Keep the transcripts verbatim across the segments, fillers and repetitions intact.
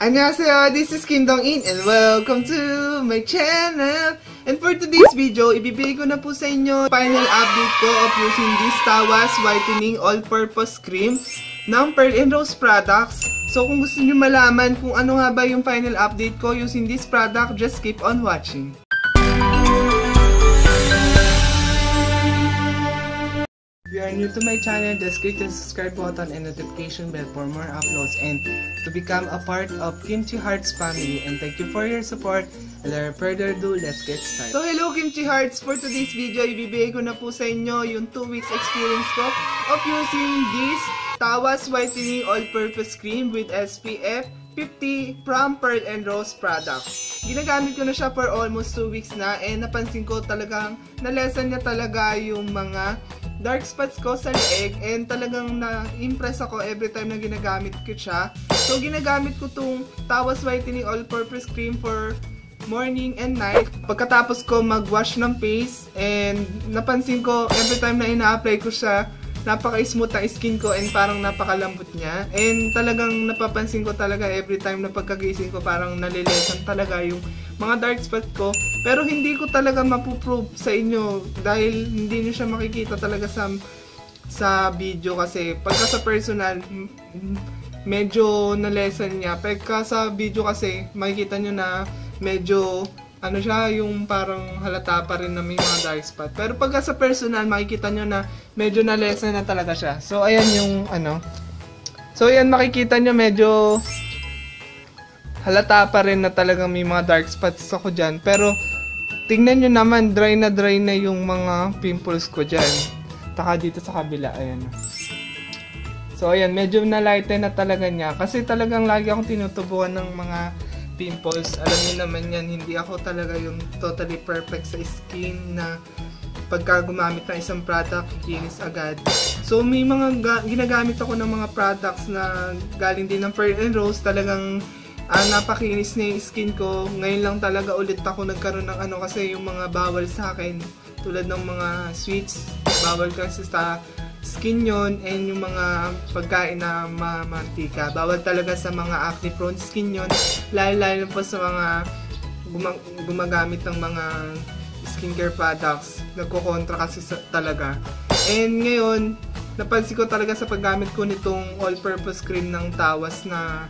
Annyeonghaseyo, this is Kim Dong-in and welcome to my channel. And for today's video, ibibigay ko na po sa inyo final update ko of using this Tawas Whitening All-Purpose Cream ng Pearl and Rose products. So kung gusto nyo malaman kung ano nga ba yung final update ko using this product, just keep on watching. If you are new to my channel, just click the subscribe button and notification bell for more uploads and to become a part of Kimchi Hearts family. And thank you for your support. Without further ado, let's get started. So hello Kimchi Hearts! For today's video, ibibigay ko na po sa inyo yung two weeks experience ko of using this Tawas Whitening All-Purpose Cream with S P F fifty from Pearl and Rose products. Ginagamit ko na siya for almost two weeks na and napansin ko talagang na-lessen niya talaga yung mga dark spots ko sa leeg and talagang na-impress ako every time na ginagamit ko siya. So ginagamit ko tong Tawas Whitening All-Purpose Cream for morning and night. Pagkatapos ko mag-wash ng face and napansin ko every time na ina-apply ko siya, napaka-smooth ang skin ko and parang napakalambot niya. And talagang napapansin ko talaga every time na pagkagising ko parang nalilesan talaga yung mga dark spot ko. Pero hindi ko talaga mapuprove sa inyo dahil hindi nyo siya makikita talaga sa, sa video kasi pagka sa personal, medyo nalesan niya. Pagka sa video kasi makikita nyo na medyo ano siya, yung parang halata pa rin na may mga dark spot. Pero pagka sa personal, makikita nyo na medyo na-lessen na talaga siya. So, ayan yung ano. So, ayan makikita nyo medyo halata pa rin na talagang may mga dark spots ako dyan. Pero, tingnan nyo naman, dry na dry na yung mga pimples ko dyan. Taka dito sa kabila, ayan. So, ayan, medyo na-lighten na talaga niya. Kasi talagang lagi akong tinutubuan ng mga pimples. Alam niyo naman yan, hindi ako talaga yung totally perfect sa skin na pagka gumamit ng isang product, kikinis agad. So may mga ginagamit ako ng mga products na galing din ng Pearl and Rose, talagang uh, napakinis na yung skin ko. Ngayon lang talaga ulit ako nagkaroon ng ano kasi yung mga bawal sa akin, tulad ng mga sweets, bawal kasi sa skin yon, and yung mga pagkain na mamantika. Bawal talaga sa mga acne prone skin yon, lalo-lalo po sa mga gumag gumagamit ng mga skincare products. Nagko-kontra kasi sa talaga. And ngayon, napansin ko talaga sa paggamit ko nitong all-purpose cream ng Tawas na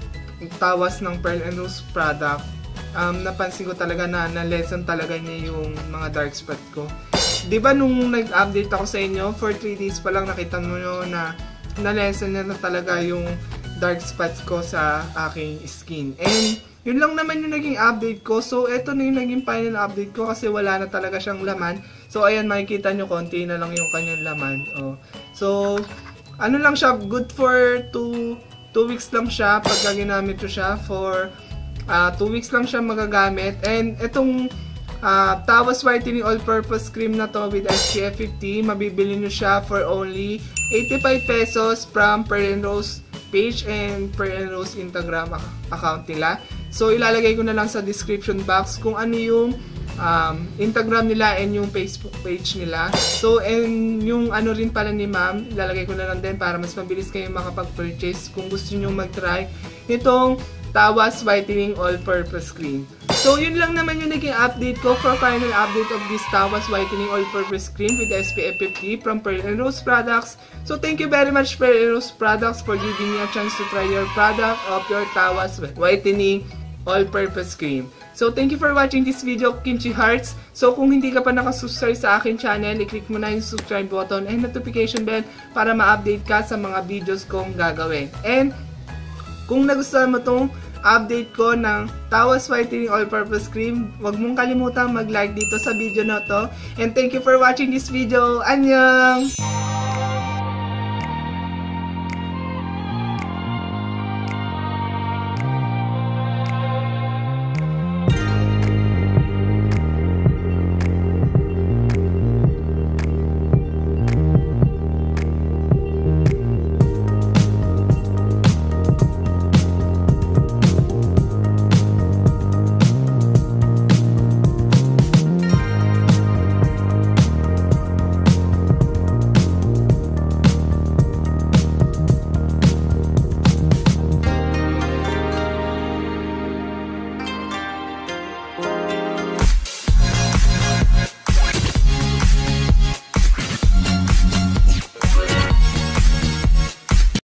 Tawas ng Pearl and Rose product. Um, napansin ko talaga na na-lessen talaga niya yung mga dark spot ko. Diba nung nag-update ako sa inyo, for three days pa lang nakita mo nyo na na-lessen na, na talaga yung dark spots ko sa aking skin. And yun lang naman yung naging update ko. So eto na yung naging final update ko kasi wala na talaga siyang laman. So ayan, makikita nyo konti na lang yung kanyang laman. Oh. So ano lang siya, good for two weeks lang siya pagka ginamit ko siya. For two weeks lang siya magagamit. And etong Uh, Tawas Whitening All-Purpose Cream na to with S P F fifty, mabibili nyo siya for only eighty-five pesos from Pearl and Rose page and Pearl and Rose Instagram account nila. So ilalagay ko na lang sa description box kung ano yung um, Instagram nila and yung Facebook page nila. So and yung ano rin pala ni ma'am, ilalagay ko na lang din para mas mabilis kayo makapag-purchase kung gusto nyo mag-try nitong Tawas Whitening All-Purpose Cream. So yun lang naman yung naging update ko for final update of this Tawas Whitening All-Purpose Cream with S P F fifty from Pearl and Rose products. So thank you very much Pearl and Rose products for giving me a chance to try your product of your Tawas Whitening All-Purpose Cream. So thank you for watching this video, Kimchi Hearts. So kung hindi ka pa nakasubscribe sa akin channel, i-click mo na yung subscribe button and notification bell para ma-update ka sa mga videos kong gagawin. And kung nagustuhan mo tong update ko ng Tawas Whitening All-Purpose Cream, huwag mong kalimutan mag-like dito sa video na to. And thank you for watching this video. Annyeong!